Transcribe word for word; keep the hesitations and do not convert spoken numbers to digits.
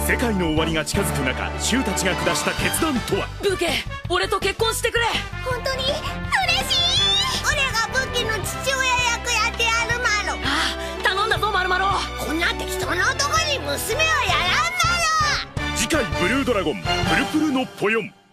世界の終わりが近づく中、シュウたちが下した決断とは。 ブケ、俺と結婚してくれ。 本当に嬉しい。俺がブッケの父親役やってやるマロ。 ああ、頼んだぞマルマロ。 こんな適当な男に娘はやらんマロ。 次回ブルードラゴンプルプルのポヨン。